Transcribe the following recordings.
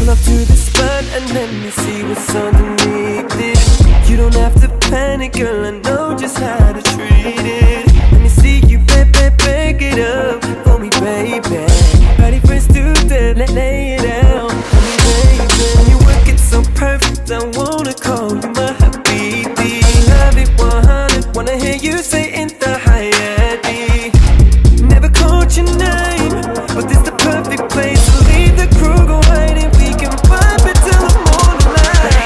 Pull up to the spot and let me see what's underneath it. You don't have to panic, girl, I know just how to treat it. Let me see you back it up for me, baby. Ready for us to lay it out for me, baby. You work it so perfect, I wanna call you my habibi. Love it 100, wanna hear you say in the Hayati. Never called your name, but this the perfect place to leave the crew, go hide and we can vibe it till the morning light.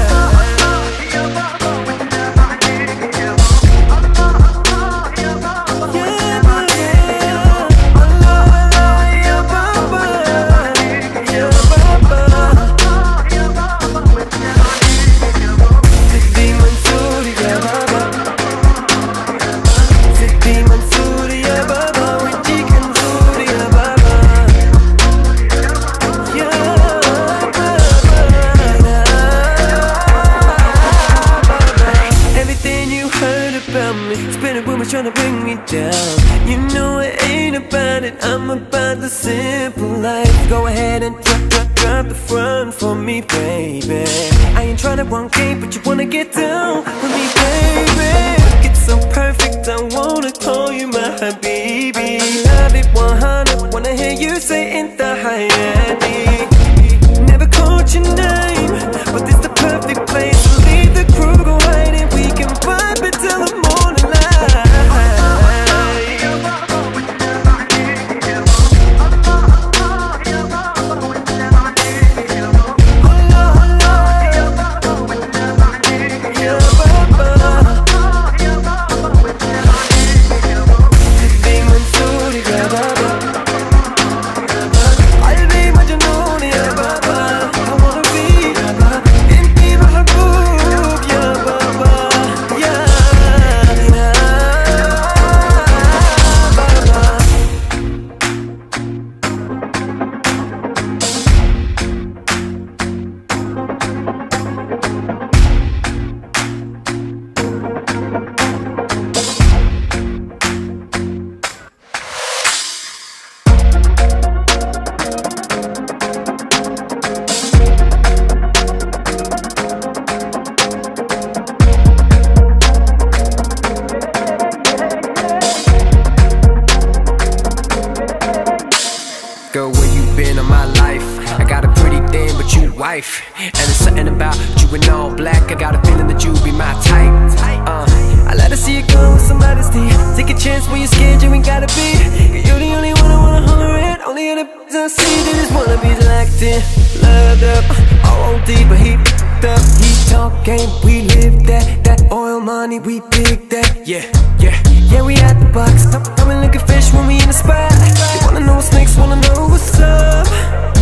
Trying to bring me down. You know it ain't about it, I'm about the simple life. Go ahead and drop the front for me, baby. I ain't trying to run game, but you wanna get down with me, baby. It's so perfect, I wanna call you my habibi. Love it 100, wanna hear you say in the Hayati. Never called your name, but this the perfect place to leave the crew, go hide and we can vibe it till the morning light. Girl, where you been all my life? I got a pretty thing, but you wife. And there's something about you in all black, I got a feeling that you be my type. I let her see you go with some modesty. Take a chance when you're scared, you ain't gotta be. Cause you're the only one I wanna holler at. Only other I see that just wanna be locked in, loved up, all on deep, but he f***ed up. He talk game, we live that. That oil money, we dig that. Yeah, we at the box. I'm looking fish when we in the spot. They wanna know what's next, wanna know what's up.